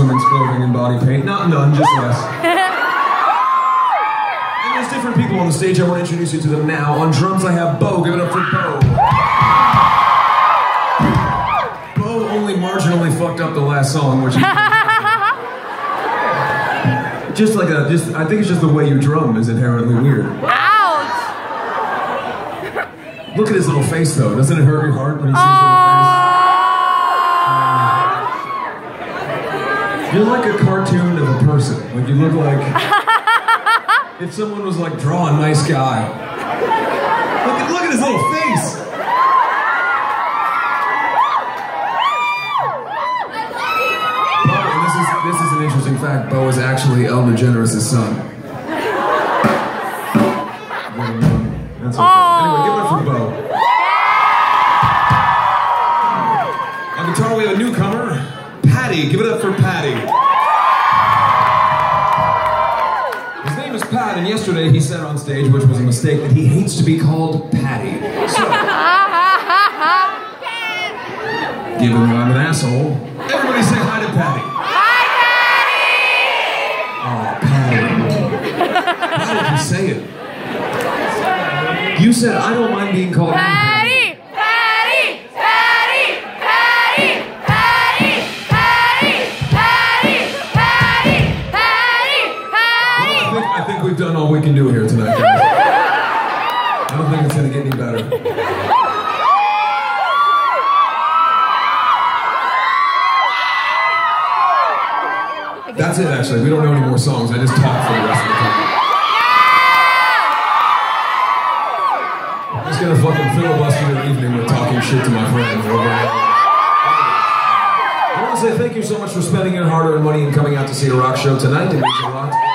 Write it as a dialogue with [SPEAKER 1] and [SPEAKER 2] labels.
[SPEAKER 1] women's clothing and body paint. Not none, just less. And there's different people on the stage. I want to introduce you to them now. On drums, I have Bo. Give it up for Bo. Bo only marginally fucked up the last song, which is I think it's just the way you drum is inherently weird.
[SPEAKER 2] Ouch!
[SPEAKER 1] Look at his little face, though. Doesn't it hurt your heart when you see his little face? You're like a cartoon of a person. Like, you look like if someone was like, draw a nice guy. Look at his little face. Bo, and this is an interesting fact. Bo is actually Ellen DeGeneres' son. That's okay. Anyway, give it up for Bo. On guitar, we have a newcomer, Patty. Give it up for Patty. His name is Pat, and yesterday he said on stage, which was a mistake, that he hates to be called Patty. So, given that I'm an asshole, everybody say hi to Patty. Hi, Patty! Oh, Patty. Why did you say it? You said, I don't mind being called
[SPEAKER 2] Patty! Patty! Patty! Patty! Patty! Patty! Patty! Patty! Patty! Patty!
[SPEAKER 1] Well, I think we've done all we can do here tonight, guys. I don't think it's going to get any better. That's it, actually. We don't know any more songs. I just talk for the rest of the time. I'm just gonna fucking filibuster the evening with talking shit to my friends. I want to say thank you so much for spending your hard-earned money and coming out to see a rock show tonight. It means a lot.